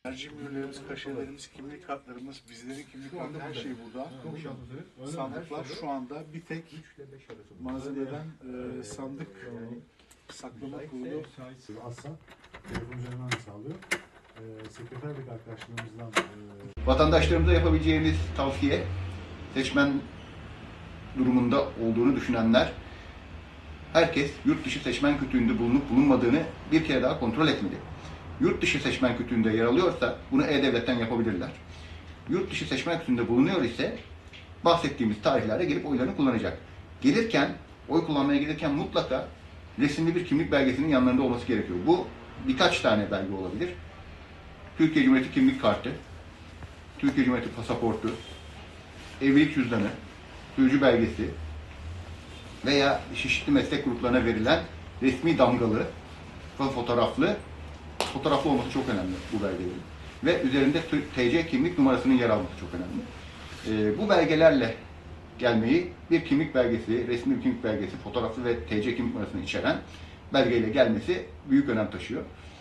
Merci mühürlerimiz, kaşelerimiz, kimlik kartlarımız, bizlerin kimlik kartı, her şey burada. Sandıklar şu anda bir tek malzemeden sandık saklama kurulu. Asla telefon üzerinden de sağlıyor. Sekreterlik arkadaşlarımızdan Vatandaşlarımıza yapabileceğimiz tavsiye, seçmen durumunda olduğunu düşünenler, herkes yurt dışı seçmen kütüğünde bulunup bulunmadığını bir kere daha kontrol etmeli. Yurt dışı seçmen kütüğünde yer alıyorsa bunu E-Devlet'ten yapabilirler. Yurt dışı seçmen kütüğünde bulunuyor ise bahsettiğimiz tarihlerde gelip oylarını kullanacak. Gelirken, oy kullanmaya gelirken mutlaka resimli bir kimlik belgesinin yanlarında olması gerekiyor. Bu birkaç tane belge olabilir. Türkiye Cumhuriyeti kimlik kartı, Türkiye Cumhuriyeti pasaportu, evlilik cüzdanı, sürücü belgesi veya çeşitli meslek gruplarına verilen resmi damgalı ve fotoğraflı olması çok önemli bu belgelerin. Ve üzerinde TC kimlik numarasının yer alması çok önemli. Bu belgelerle gelmeyi bir kimlik belgesi, resmi bir kimlik belgesi, fotoğraflı ve TC kimlik numarasını içeren belgeyle gelmesi büyük önem taşıyor.